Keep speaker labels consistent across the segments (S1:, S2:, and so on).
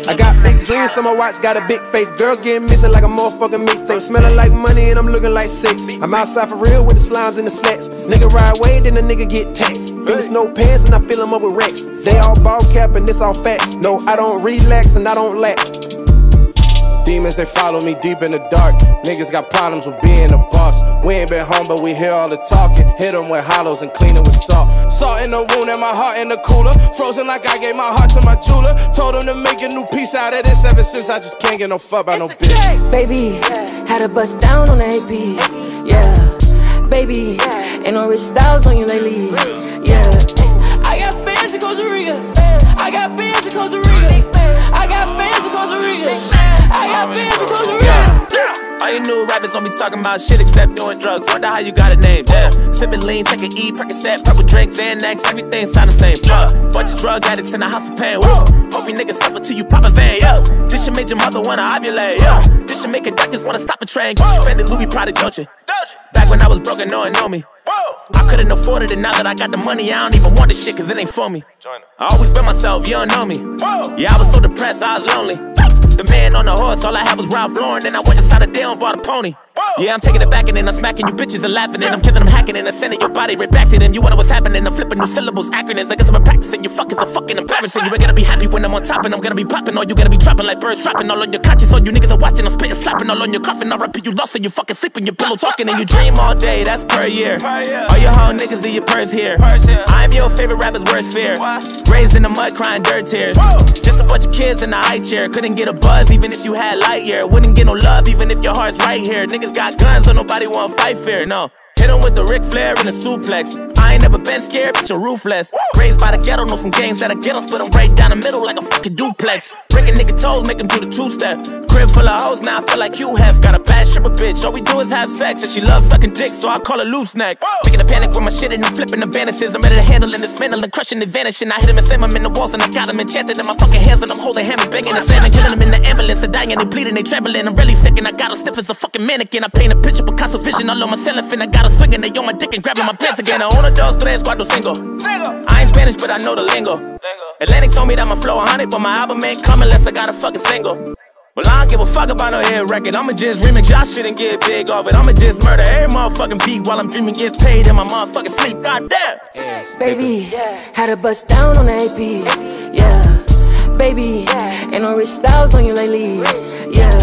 S1: I got big dreams, so my watch got a big face. Girls getting missing like a motherfucking mixtape. Smelling like money and I'm looking like sex. I'm outside for real with the slimes and the slacks. Nigga ride away, then the nigga get taxed. Finish no pants and I fill them up with racks. They all ball cap and this all facts. No, I don't relax and I don't lack. Demons, they follow me deep in the dark. Niggas got problems with being a boss. We ain't been home, but we hear all the talking. Hit them with hollows and clean it with salt. Salt in the wound and my heart in the cooler. Frozen like I gave my heart to my jeweler. Told him to make a new piece out of this. Ever since I just can't get no fuck by no bitch.
S2: Baby, had to bust down on the AP. Yeah, baby, ain't no rich styles on you lately. Yeah, I got fans in Costa Rica. I got fans in Costa Rica. I got fans in Costa Rica. I got fans in Costa Rica.
S3: All you new rappers don't be talking about shit except doing drugs. Wonder how you got a name, yeah. Sipping lean, take an E, Percocet, purple drinks, Xanax, everything sound the same. Bunch of drug addicts in the house of pain. Whoa. Hope you niggas suffer till you pop a vein, yeah. This should make your mother wanna ovulate, yeah. This should make a doctors wanna stop a train. You spending Louis Prada, don't you? Back when I was broken, no one know me. I couldn't afford it, and now that I got the money, I don't even want this shit, cause it ain't for me. I always been myself, you don't know me. Yeah, I was so depressed, I was lonely. The man on the horse, all I had was Ralph Lauren, and I went inside a deal and bought a pony. Yeah, I'm taking it back and then I'm smacking you bitches and laughing, and I'm killing them, hacking and I'm sending your body right back to them. You wonder what's happening, I'm flipping new syllables, acronyms. I guess I'm practicing, you fuckers are fucking embarrassing. You ain't gonna be happy when I'm on top, and I'm gonna be popping, or you gotta be trapping like birds trapping all on your conscience. All you niggas are watching, I'm spitting, slapping all on your coffin. I repeat, you lost, and you fucking sleeping, your pillow talking, and you dream all day, that's per year. All your whole niggas in your purse here. I'm your favorite rapper's worst fear. Raised in the mud, crying dirt tears. Just a bunch of kids in the high chair. Couldn't get a buzz even if you had light year. Wouldn't get no love even if your heart's right here. Niggas got guns, so nobody wanna fight fair, no. Hit him with the Ric Flair and the suplex. I ain't never been scared, bitch, you're ruthless. Raised by the ghetto, know some games that I get on. Split them right down the middle like a fucking duplex. Breaking nigga toes, make him do the two-step. Crib full of hoes, now I feel like you have. Got a bad stripper bitch, all we do is have sex. And she loves sucking dick, so I call her loose neck. Making a panic with my shit and I'm flipping the bandages. I'm ready to handle and dismantle and crushing and vanishing. I hit him and slam him in the walls and I got him enchanted in my fucking hands. And I'm holding him and banging and slamming. Killing him in the ambulance, they're dying, they bleeding, they trembling. I'm really sick and I got him stiff as a fucking mannequin. I paint a picture, Picasso vision all on my ceiling fin. I got him swinging, they on my dick and grabbing my pants again. I own a dog, tres, cuatro, cinco. I ain't Spanish, but I know the lingo. Atlantic told me that my flow 100, but my album ain't coming unless I got a fucking single. Well, I don't give a fuck about no hit record. I'ma just remix y'all shit and get big off it. I'ma just murder every motherfucking beat while I'm dreaming, get paid in my motherfucking sleep. Goddamn.
S2: Baby, had to bust down on the AP. Yeah, baby, ain't no rich styles on you lately. Yeah,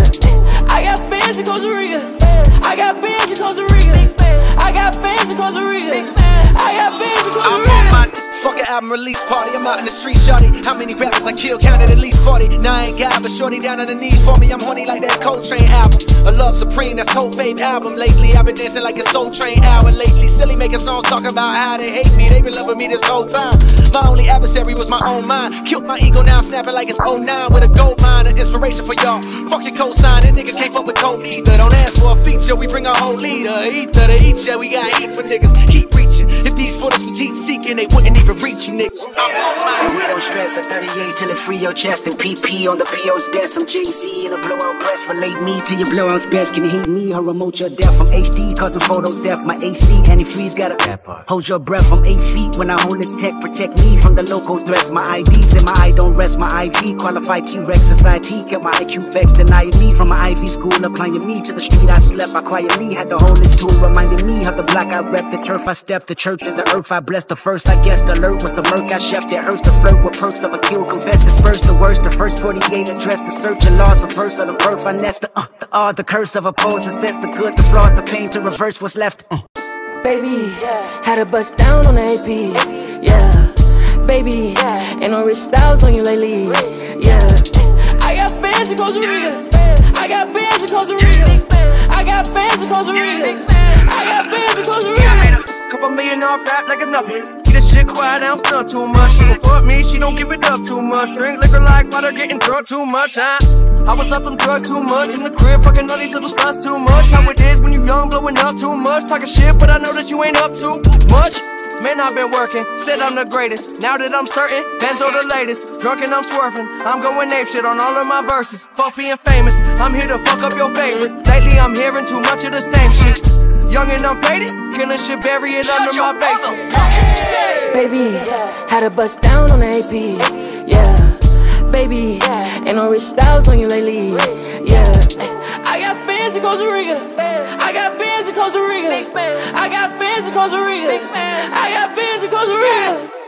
S2: I got fans in Costa Rica. I got bands in Costa Rica. I got fans in Costa Rica. I got bands in Costa Rica.
S4: Fuck an album release party, I'm out in the street, shorty. How many rappers I kill, counted at least 40. Now I ain't got, but shorty down on the knees for me. I'm horny like that Coltrane album. A Love Supreme, that's Cold Fave album. Lately I've been dancing like a Soul Train hour lately. Silly making songs talking about how they hate me. They been loving me this whole time. My only adversary was my own mind. Killed my ego, now I'm snapping like it's 09 with a gold mine. An inspiration for y'all. Fuck your cosign, that nigga can't fuck with cold either. Don't ask for a feature, we bring a whole leader. Ether to eat ya, we got heat for niggas. Keep reaching. If these bullets was heat seeking, they wouldn't even reach you niggas.
S5: And we don't stress at 38 till it free your chest. And PP on the PO's desk. I'm Jay-Z in a blowout press. Relate me to your blowout's best. Can you hate me or remote your death? I'm HD causing photo death. My AC antifreeze got a hold your breath from 8 feet. When I hold this tech, protect me from the local threats. My IDs and my eye don't rest. My IV qualified T-Rex society. Get my IQ vexed. Denied me from my Ivy school. Applying me to the street I slept. I quietly had to hold this tool. Reminding me of the block I rep. The turf I stepped. The church and the earth I blessed. The first I guess the alert was the murk I chef. It hurts to flirt with perks of a kill. Confess disperse the worst. The first 48 address the search and loss. The first of the birth I nest. The curse of a pose. Assess the good, the flaws, the pain to reverse what's left.
S2: Baby, had to bust down on the AP. Yeah, baby, ain't no rich styles on you lately. Yeah, I got fans in Costa Rica. I got bands in Costa Rica. I got fans in Costa Rica. I got bands in Costa Rica.
S4: Couple million off rap like it's nothing. Keep this shit quiet, I don't stunt too much. She gon' fuck me, she don't give it up too much. Drink liquor like water, getting drunk too much, huh? I was up on drugs too much. In the crib, fucking all these little sluts too much. How it is when you young, blowing up too much. Talking shit, but I know that you ain't up too much. Man, I've been working, said I'm the greatest. Now that I'm certain, Benzo the latest. Drunk and I'm swerving, I'm going ape shit on all of my verses. Fuck being famous, I'm here to fuck up your favorite. Lately I'm hearing too much of the same shit. Young and I'm faded, killing shit, bury it under my basement.
S2: Baby, had to bust down on the AP. Yeah, baby, Ain't no rich styles on you lately. Yeah, I got fans in Costa Rica. I got bands in Costa Rica. I got fans in Costa Rica. I got bands in Costa Rica.